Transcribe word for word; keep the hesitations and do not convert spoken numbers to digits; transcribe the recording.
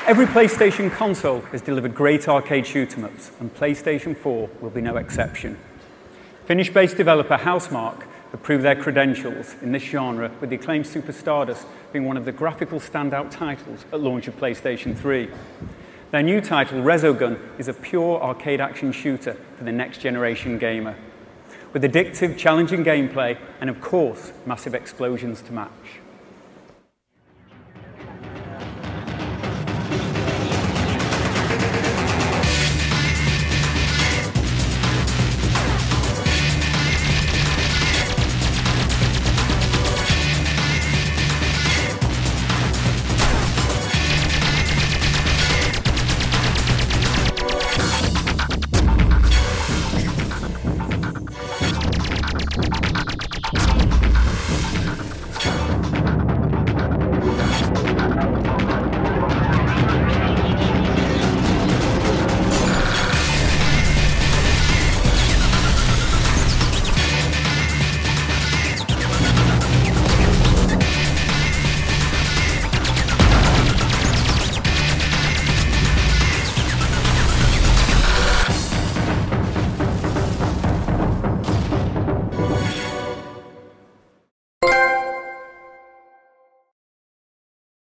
Every PlayStation console has delivered great arcade shoot-em-ups, and PlayStation four will be no exception. Finnish-based developer Housemarque have proved their credentials in this genre, with the acclaimed Super Stardust being one of the graphical standout titles at launch of PlayStation three. Their new title, Resogun, is a pure arcade action shooter for the next-generation gamer, with addictive, challenging gameplay and, of course, massive explosions to match.